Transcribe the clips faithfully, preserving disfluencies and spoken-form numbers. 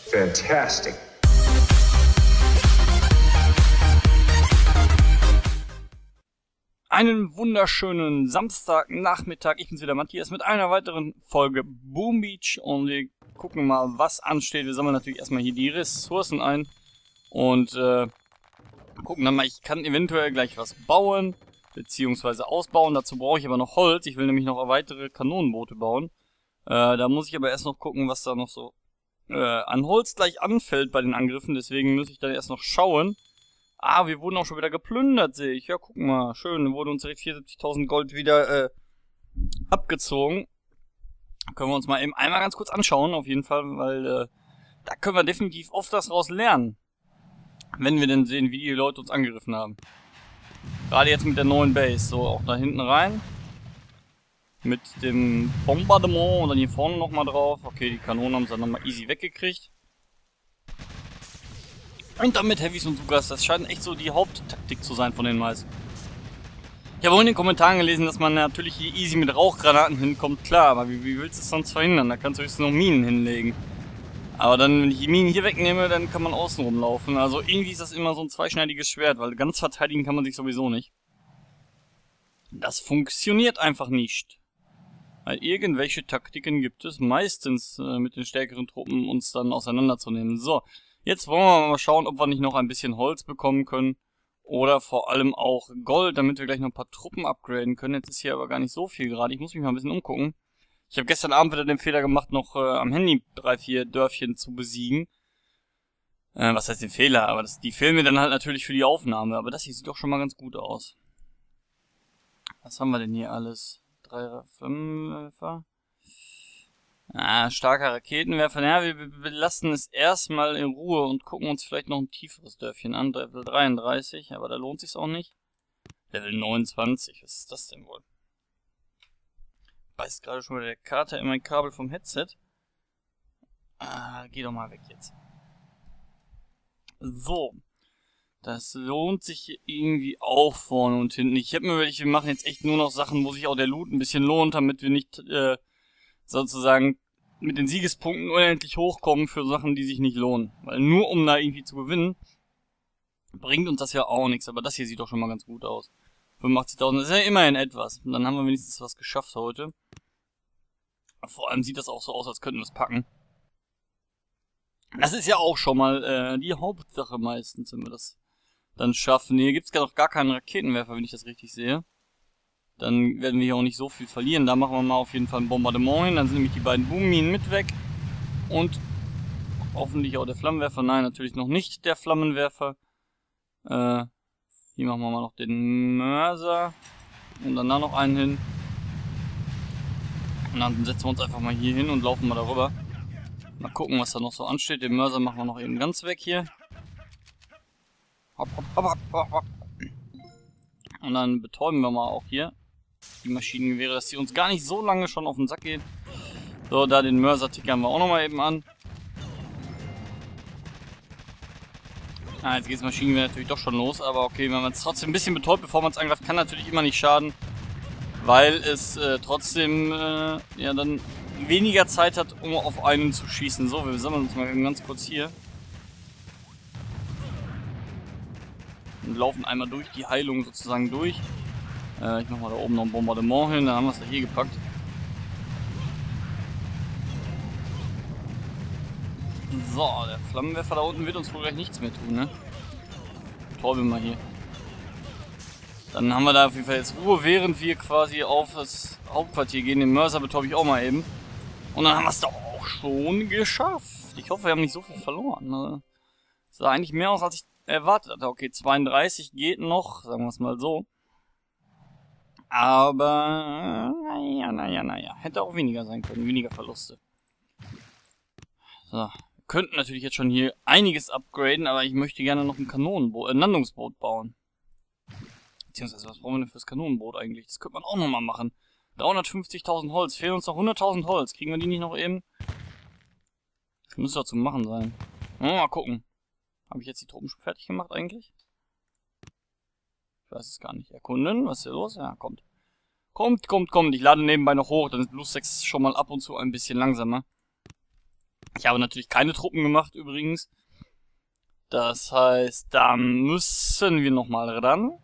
Fantastic. Einen wunderschönen Samstagnachmittag. Ich bin's wieder, Matthias, mit einer weiteren Folge Boom Beach. Und wir gucken mal, was ansteht. Wir sammeln natürlich erstmal hier die Ressourcen ein. Und äh, gucken dann mal, ich kann eventuell gleich was bauen, beziehungsweise ausbauen. Dazu brauche ich aber noch Holz. Ich will nämlich noch weitere Kanonenboote bauen. Äh, da muss ich aber erst noch gucken, was da noch so äh, an Holz gleich anfällt bei den Angriffen. Deswegen muss ich dann erst noch schauen. Ah, wir wurden auch schon wieder geplündert, sehe ich. Ja, guck mal, schön. Dann wurde uns direkt vierundsiebzigtausend Gold wieder äh, abgezogen. Können wir uns mal eben einmal ganz kurz anschauen, auf jeden Fall, weil äh, da können wir definitiv oft das raus lernen. Wenn wir denn sehen, wie die Leute uns angegriffen haben. Gerade jetzt mit der neuen Base. So, auch da hinten rein. Mit dem Bombardement und dann hier vorne nochmal drauf. Okay, die Kanonen haben sie dann nochmal easy weggekriegt. Und damit Heavys und Sugas, das scheint echt so die Haupttaktik zu sein von den meisten. Ich habe auch in den Kommentaren gelesen, dass man natürlich hier easy mit Rauchgranaten hinkommt. Klar, aber wie, wie willst du es sonst verhindern? Da kannst du höchstens noch Minen hinlegen. Aber dann, wenn ich die Minen hier wegnehme, dann kann man außen rumlaufen. Also irgendwie ist das immer so ein zweischneidiges Schwert, weil ganz verteidigen kann man sich sowieso nicht. Das funktioniert einfach nicht. Weil irgendwelche Taktiken gibt es, meistens äh, mit den stärkeren Truppen uns dann auseinanderzunehmen. So. Jetzt wollen wir mal schauen, ob wir nicht noch ein bisschen Holz bekommen können. Oder vor allem auch Gold, damit wir gleich noch ein paar Truppen upgraden können. Jetzt ist hier aber gar nicht so viel gerade. Ich muss mich mal ein bisschen umgucken. Ich habe gestern Abend wieder den Fehler gemacht, noch äh, am Handy drei, vier Dörfchen zu besiegen. Äh, was heißt den Fehler? Aber das, die fehlen mir dann halt natürlich für die Aufnahme. Aber das hier sieht doch schon mal ganz gut aus. Was haben wir denn hier alles? Drei, fünf... Ah, starker Raketenwerfer. Ja, wir, wir lassen es erstmal in Ruhe und gucken uns vielleicht noch ein tieferes Dörfchen an. Level dreiunddreißig, aber da lohnt sich's auch nicht. Level neunundzwanzig, was ist das denn wohl? Beißt gerade schon wieder der Kater in mein Kabel vom Headset. Ah, geh doch mal weg jetzt. So. Das lohnt sich irgendwie auch vorne und hinten. Ich hab mir überlegt, wir machen jetzt echt nur noch Sachen, wo sich auch der Loot ein bisschen lohnt, damit wir nicht, äh, sozusagen mit den Siegespunkten unendlich hochkommen für Sachen, die sich nicht lohnen. Weil nur um da irgendwie zu gewinnen, bringt uns das ja auch nichts. Aber das hier sieht doch schon mal ganz gut aus. fünfundachtzigtausend ist ja immerhin etwas. Und dann haben wir wenigstens was geschafft heute. Vor allem sieht das auch so aus, als könnten wir es packen. Das ist ja auch schon mal äh, die Hauptsache meistens, wenn wir das dann schaffen. Hier gibt es noch gar keinen Raketenwerfer, wenn ich das richtig sehe. Dann werden wir hier auch nicht so viel verlieren. Da machen wir mal auf jeden Fall ein Bombardement hin. Dann sind nämlich die beiden Boomminen mit weg. Und hoffentlich auch der Flammenwerfer. Nein, natürlich noch nicht der Flammenwerfer. Äh, hier machen wir mal noch den Mörser. Und dann da noch einen hin. Und dann setzen wir uns einfach mal hier hin und laufen mal darüber. Mal gucken, was da noch so ansteht. Den Mörser machen wir noch eben ganz weg hier. Hopp, hopp, hopp, hopp, hopp. Und dann betäuben wir mal auch hier die Maschinengewehre, dass die uns gar nicht so lange schon auf den Sack gehen. So, da den Mörser tickern wir auch nochmal eben an. Ah, jetzt geht das Maschinengewehr natürlich doch schon los, aber okay, wenn man es trotzdem ein bisschen betäubt, bevor man es angreift, kann natürlich immer nicht schaden. Weil es äh, trotzdem äh, ja dann weniger Zeit hat, um auf einen zu schießen. So, wir sammeln uns mal eben ganz kurz hier. Und laufen einmal durch die Heilung sozusagen durch. Äh, ich mach mal da oben noch ein Bombardement hin, dann haben wir es da hier gepackt. So, der Flammenwerfer da unten wird uns wohl gleich nichts mehr tun, ne? Betäuben wir hier. Dann haben wir da auf jeden Fall jetzt Ruhe, während wir quasi auf das Hauptquartier gehen. Den Mörser betäube ich auch mal eben. Und dann haben wir es doch auch schon geschafft. Ich hoffe, wir haben nicht so viel verloren. Ne? Das sah eigentlich mehr aus, als ich erwartet hatte. Okay, zweiunddreißig geht noch, sagen wir es mal so. Aber, naja, naja, naja. Hätte auch weniger sein können, weniger Verluste. So, wir könnten natürlich jetzt schon hier einiges upgraden, aber ich möchte gerne noch ein Kanonenboot, ein Landungsboot bauen. Beziehungsweise, was brauchen wir denn fürs Kanonenboot eigentlich? Das könnte man auch nochmal machen. dreihundertfünfzigtausend Holz, fehlen uns noch hunderttausend Holz. Kriegen wir die nicht noch eben? Das müsste doch zu machen sein. Mal gucken. Habe ich jetzt die Truppen schon fertig gemacht eigentlich? Ich weiß es gar nicht. Erkunden, was ist hier los? Ja, kommt. Kommt, kommt, kommt. Ich lade nebenbei noch hoch, dann ist Plus sechs schon mal ab und zu ein bisschen langsamer. Ich habe natürlich keine Truppen gemacht übrigens. Das heißt, da müssen wir nochmal ran.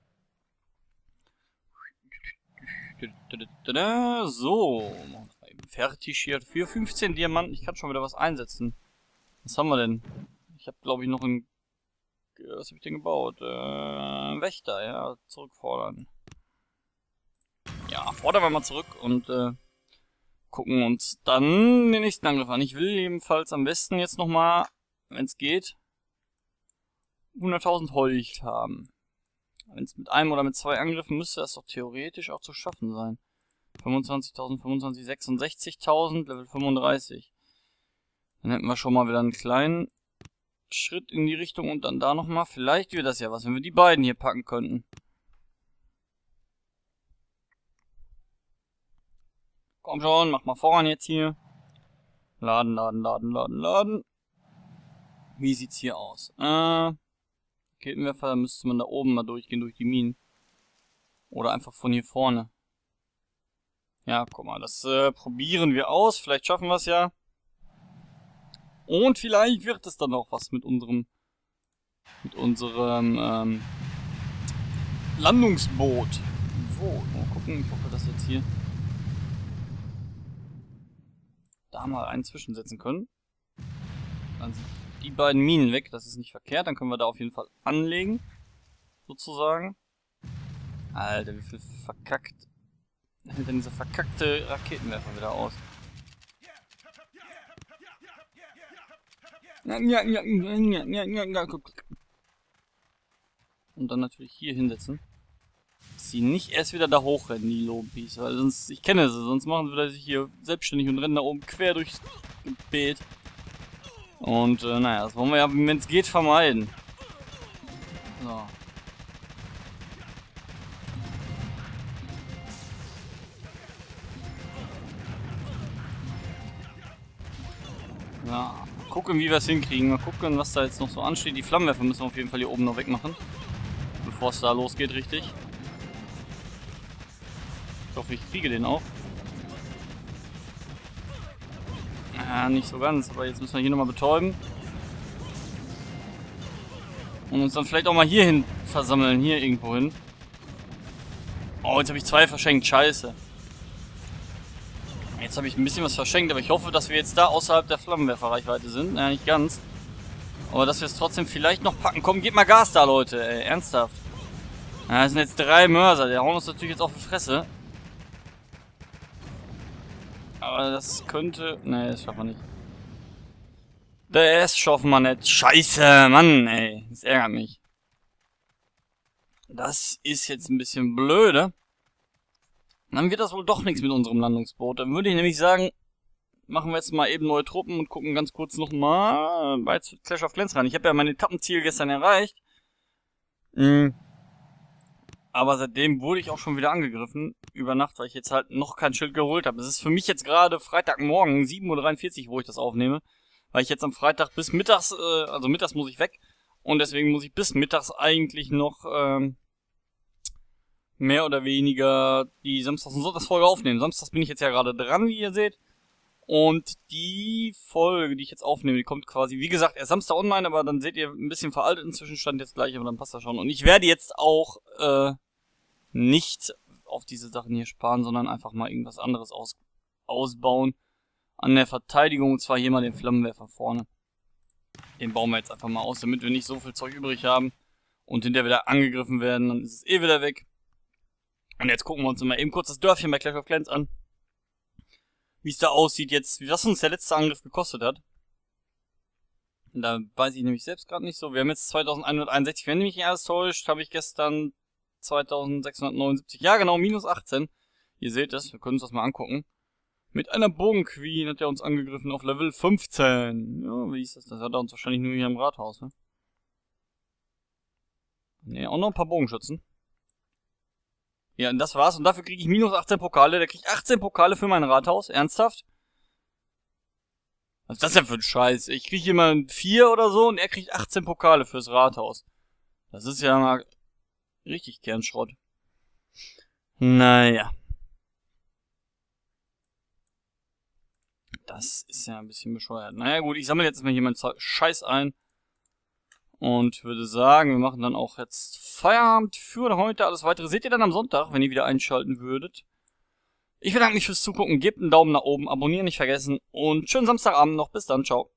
So, fertig hier für fünfzehn Diamanten. Ich kann schon wieder was einsetzen. Was haben wir denn? Ich habe, glaube ich, noch ein... Was habe ich denn gebaut? Äh, Wächter, ja, zurückfordern. Ja, fordern wir mal zurück und äh, gucken uns dann den nächsten Angriff an. Ich will jedenfalls am besten jetzt nochmal, wenn es geht, hunderttausend Holz haben. Wenn es mit einem oder mit zwei Angriffen müsste das doch theoretisch auch zu schaffen sein. fünfundzwanzigtausend, fünfundzwanzig, sechsundsechzigtausend, Level fünfunddreißig. Dann hätten wir schon mal wieder einen kleinen Schritt in die Richtung und dann da nochmal. Vielleicht wäre das ja was, wenn wir die beiden hier packen könnten. Komm schon, mach mal voran jetzt hier. Laden, laden, laden, laden, laden. Wie sieht's hier aus? Äh, Raketenwerfer, da müsste man da oben mal durchgehen, durch die Minen. Oder einfach von hier vorne. Ja, guck mal, das äh, probieren wir aus. Vielleicht schaffen wir es ja. Und vielleicht wird es dann auch was mit unserem mit unserem ähm, Landungsboot. Wo? Mal gucken, ich hoffe, dass wir jetzt hier da mal einen zwischensetzen können. Dann sind die beiden Minen weg, das ist nicht verkehrt. Dann können wir da auf jeden Fall anlegen. Sozusagen. Alter, wie viel verkackt. Hält denn dieser verkackte Raketenwerfer wieder aus? Ja, ja, ja, ja, ja, ja, ja. Und dann natürlich hier hinsetzen. Dass sie nicht erst wieder da hochrennen, die Lobbies. Weil sonst, ich kenne sie, sonst machen sie wieder sich hier selbstständig und rennen da oben quer durchs Beet. Und äh, naja, das wollen wir ja, wenn es geht, vermeiden. So. Ja, gucken, wie wir es hinkriegen. Mal gucken, was da jetzt noch so ansteht. Die Flammenwerfer müssen wir auf jeden Fall hier oben noch wegmachen. Bevor es da losgeht, richtig. Ich hoffe, ich kriege den auch. Ja, nicht so ganz, aber jetzt müssen wir hier nochmal betäuben. Und uns dann vielleicht auch mal hier hin versammeln, hier irgendwo hin. Oh, jetzt habe ich zwei verschenkt, scheiße. Jetzt habe ich ein bisschen was verschenkt, aber ich hoffe, dass wir jetzt da außerhalb der Flammenwerferreichweite sind. Ja, nicht ganz. Aber dass wir es trotzdem vielleicht noch packen. Komm, gebt mal Gas da, Leute, ey, ernsthaft. Ja, das sind jetzt drei Mörser, der hauen uns natürlich jetzt auf die Fresse. Aber das könnte... Ne, das schaffen wir nicht. Das schaffen wir nicht. Scheiße, Mann, ey. Das ärgert mich. Das ist jetzt ein bisschen blöde. Dann wird das wohl doch nichts mit unserem Landungsboot. Dann würde ich nämlich sagen, machen wir jetzt mal eben neue Truppen und gucken ganz kurz nochmal bei Clash of Clans rein. Ich habe ja mein Etappenziel gestern erreicht. Mhm. Aber seitdem wurde ich auch schon wieder angegriffen. Über Nacht, weil ich jetzt halt noch kein Schild geholt habe. Es ist für mich jetzt gerade Freitagmorgen, sieben Uhr dreiundvierzig, wo ich das aufnehme. Weil ich jetzt am Freitag bis mittags, äh, also mittags muss ich weg. Und deswegen muss ich bis mittags eigentlich noch ähm, mehr oder weniger die Samstags- und Sonntagsfolge aufnehmen. Samstags bin ich jetzt ja gerade dran, wie ihr seht. Und die Folge, die ich jetzt aufnehme, die kommt quasi, wie gesagt, erst Samstag online, aber dann seht ihr ein bisschen veraltet inzwischen, stand jetzt gleich, aber dann passt das schon. Und ich werde jetzt auch äh, nicht auf diese Sachen hier sparen, sondern einfach mal irgendwas anderes aus, ausbauen an der Verteidigung, und zwar hier mal den Flammenwerfer vorne. Den bauen wir jetzt einfach mal aus, damit wir nicht so viel Zeug übrig haben und hinterher wieder angegriffen werden, dann ist es eh wieder weg. Und jetzt gucken wir uns mal eben kurz das Dörfchen bei Clash of Clans an. Wie es da aussieht jetzt, was uns der letzte Angriff gekostet hat. Da weiß ich nämlich selbst gerade nicht so. Wir haben jetzt zweitausendeinhunderteinundsechzig, wenn mich nicht alles täuscht, habe ich gestern zweitausendsechshundertneunundsiebzig. Ja genau, minus achtzehn. Ihr seht es, wir können uns das mal angucken. Mit einer Bogenqueen hat er uns angegriffen auf Level fünfzehn. Ja, wie ist das? Das hat er uns wahrscheinlich nur hier im Rathaus, ne? Ne, auch noch ein paar Bogenschützen. Ja, und das war's. Und dafür kriege ich minus achtzehn Pokale. Der kriegt achtzehn Pokale für mein Rathaus. Ernsthaft? Was ist das denn für ein Scheiß? Ich kriege hier mal vier oder so und er kriegt achtzehn Pokale fürs Rathaus. Das ist ja mal richtig Kernschrott. Naja. Das ist ja ein bisschen bescheuert. Naja gut, ich sammle jetzt mal hier meinen Scheiß ein. Und würde sagen, wir machen dann auch jetzt Feierabend für heute. Alles Weitere seht ihr dann am Sonntag, wenn ihr wieder einschalten würdet. Ich bedanke mich fürs Zugucken. Gebt einen Daumen nach oben, abonnieren nicht vergessen. Und schönen Samstagabend noch. Bis dann, ciao.